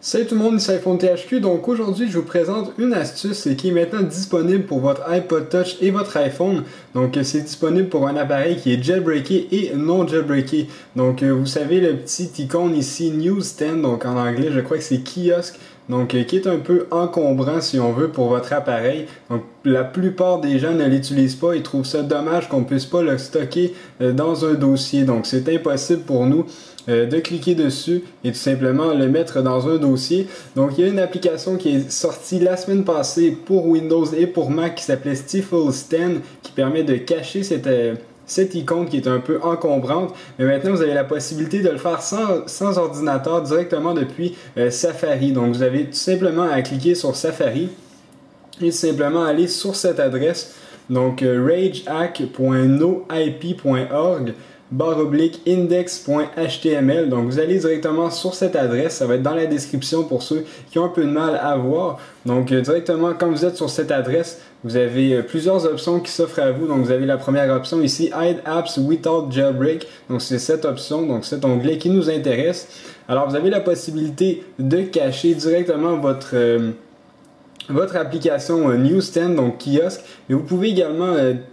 Salut tout le monde, c'est iPhone THQ. Donc aujourd'hui, je vous présente une astuce qui est maintenant disponible pour votre iPod Touch et votre iPhone. Donc c'est disponible pour un appareil qui est jailbreaké et non jailbreaké. Donc vous savez le petit icône ici, Newsstand, donc en anglais je crois que c'est kiosque. Donc qui est un peu encombrant si on veut pour votre appareil. Donc la plupart des gens ne l'utilisent pas, ils trouvent ça dommage qu'on ne puisse pas le stocker dans un dossier. Donc c'est impossible pour nous de cliquer dessus et tout simplement le mettre dans un dossier. Donc il y a une application qui est sortie la semaine passée pour Windows et pour Mac qui s'appelait Stifle Stand qui permet de cacher cette icône qui est un peu encombrante, mais maintenant vous avez la possibilité de le faire sans ordinateur directement depuis Safari. Donc vous avez tout simplement à cliquer sur Safari et tout simplement aller sur cette adresse, donc ragehack.noip.org /index.html. Donc vous allez directement sur cette adresse, ça va être dans la description pour ceux qui ont un peu de mal à voir. Donc directement quand vous êtes sur cette adresse, vous avez plusieurs options qui s'offrent à vous. Donc vous avez la première option ici, Hide Apps Without Jailbreak. Donc c'est cette option, donc cet onglet qui nous intéresse. Alors vous avez la possibilité de cacher directement votre application Newsstand, donc kiosque, mais vous pouvez également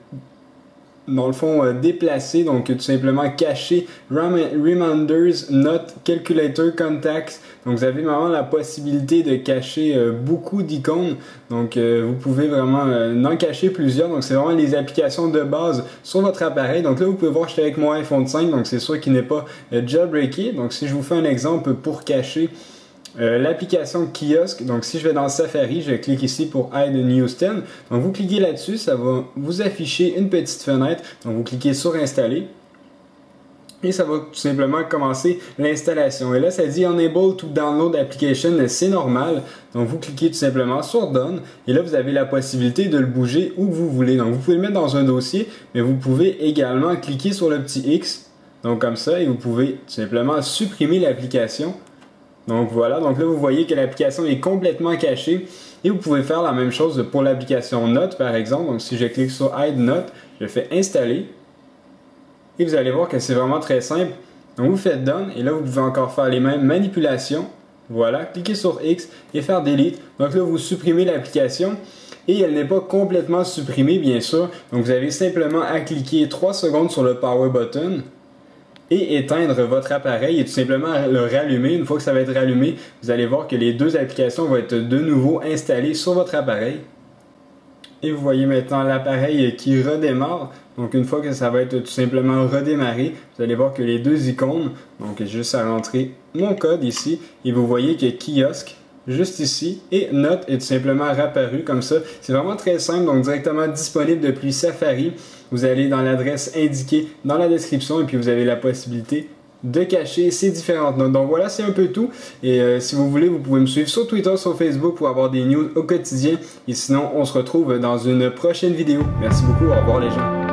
dans le fond déplacer, donc tout simplement cacher Reminders, Note, Calculator, Contacts. Donc vous avez vraiment la possibilité de cacher beaucoup d'icônes. Donc vous pouvez vraiment en cacher plusieurs. Donc c'est vraiment les applications de base sur votre appareil. Donc là vous pouvez voir, je suis avec mon iPhone 5, donc c'est sûr qu'il n'est pas jailbreaké. Donc si je vous fais un exemple pour cacher l'application kiosque, donc si je vais dans Safari, je clique ici pour Hide Newsstand. Donc vous cliquez là-dessus, ça va vous afficher une petite fenêtre. Donc vous cliquez sur Installer et ça va tout simplement commencer l'installation. Et là ça dit Unable to download application, c'est normal. Donc vous cliquez tout simplement sur Done et là vous avez la possibilité de le bouger où vous voulez. Donc vous pouvez le mettre dans un dossier, mais vous pouvez également cliquer sur le petit X, donc comme ça, et vous pouvez tout simplement supprimer l'application. Donc voilà, donc là vous voyez que l'application est complètement cachée et vous pouvez faire la même chose pour l'application Note par exemple. Donc si je clique sur Hide Note, je fais installer et vous allez voir que c'est vraiment très simple. Donc vous faites Done et là vous pouvez encore faire les mêmes manipulations. Voilà, cliquez sur X et faire Delete. Donc là vous supprimez l'application et elle n'est pas complètement supprimée bien sûr. Donc vous avez simplement à cliquer 3 secondes sur le Power Button et éteindre votre appareil et tout simplement le rallumer. Une fois que ça va être rallumé, vous allez voir que les deux applications vont être de nouveau installées sur votre appareil. Et vous voyez maintenant l'appareil qui redémarre. Donc une fois que ça va être tout simplement redémarré, vous allez voir que les deux icônes, donc juste à rentrer mon code ici, et vous voyez que kiosque juste ici et Note est tout simplement réapparu comme ça. C'est vraiment très simple, donc directement disponible depuis Safari. Vous allez dans l'adresse indiquée dans la description et puis vous avez la possibilité de cacher ces différentes notes. Donc voilà, c'est un peu tout. Et si vous voulez, vous pouvez me suivre sur Twitter, sur Facebook pour avoir des news au quotidien. Et sinon, on se retrouve dans une prochaine vidéo. Merci beaucoup, au revoir les gens.